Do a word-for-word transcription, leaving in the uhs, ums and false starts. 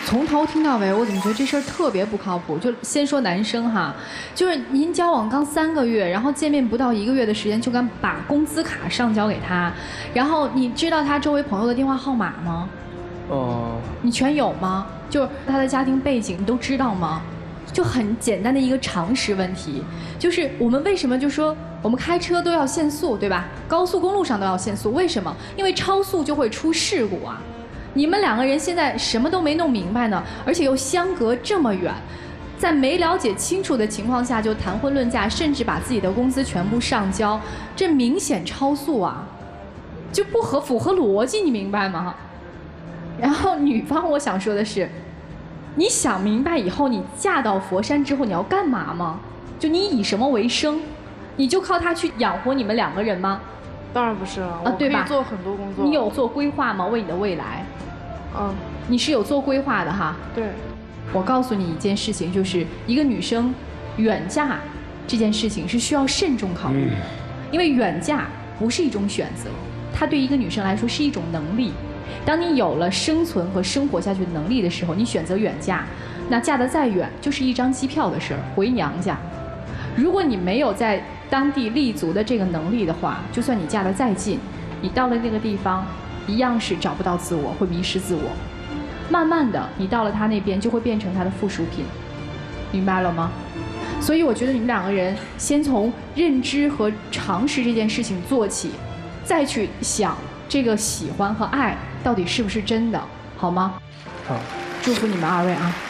从头听到尾，我怎么觉得这事儿特别不靠谱？就先说男生哈，就是您交往刚三个月，然后见面不到一个月的时间，就敢把工资卡上交给他，然后你知道他周围朋友的电话号码吗？哦、呃。你全有吗？就是他的家庭背景，你都知道吗？就很简单的一个常识问题，就是我们为什么就说我们开车都要限速，对吧？高速公路上都要限速，为什么？因为超速就会出事故啊。你们两个人现在什么都没弄明白呢，而且又相隔这么远，在没了解清楚的情况下就谈婚论嫁，甚至把自己的工资全部上交，这明显超速啊，就不合符合逻辑，你明白吗？然后女方我想说的是，你想明白以后你嫁到佛山之后你要干嘛吗？就你以什么为生？你就靠他去养活你们两个人吗？ 当然不是了，啊，对吧？我可以做很多工作。 你有做规划吗？为你的未来？ 嗯， 你是有做规划的哈。 对。 我告诉你一件事情，就是一个女生远嫁这件事情是需要慎重考虑的，嗯，因为远嫁不是一种选择，它对一个女生来说是一种能力。当你有了生存和生活下去的能力的时候，你选择远嫁，那嫁得再远就是一张机票的事儿，回娘家。如果你没有在当地立足的这个能力的话，就算你嫁得再近，你到了那个地方一样是找不到自我，会迷失自我。慢慢的你到了他那边就会变成他的附属品，明白了吗？所以我觉得你们两个人先从认知和常识这件事情做起，再去想这个喜欢和爱到底是不是真的，好吗？ 好， 祝福你们二位啊。